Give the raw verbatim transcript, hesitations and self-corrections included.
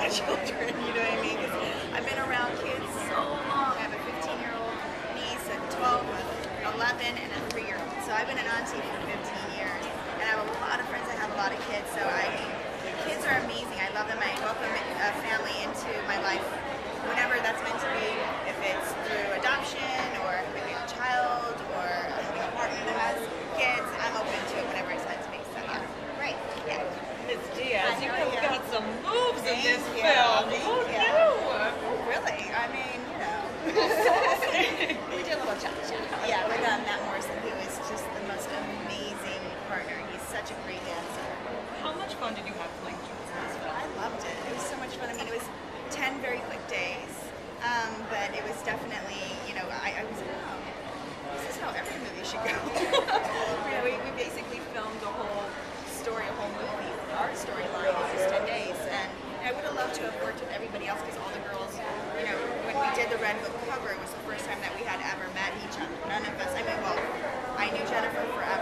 my children, you know what I mean? 'Cause I've been around kids so long. I have a fifteen-year-old niece, a twelve, eleven, and a three-year-old. So I've been an auntie for fifteen years, and I have a lot of friends that have a lot of kids. So I, kids are amazing. I love them. I welcome a family into my life whenever that's meant to be. If it's through adoption, or having a child, or having a partner that has kids, I'm open to it whenever it's meant to be. So yeah, great. Yeah. Miz Diaz, you have yeah. got some moves Thank in this you. film. Thank Who you. knew? Oh, really? I mean, you know. We did a little cha-cha. Yeah, with um, Matt Morrison, who is just the most amazing partner. He's such a great dancer. How much fun did you have playing Jules in this film? I loved it. It was so much fun. I mean, it was ten very quick days, um, but it was definitely, you know, I, I was, oh, this is how every movie should go. You know, we, we basically filmed a whole story, a whole movie, our storyline in just ten days, and I would have loved to have worked with everybody else, because all the girls, you know, when we did the Red Book cover, it was the first time that we had ever met each other. None of us, I mean, well, I knew Jennifer forever.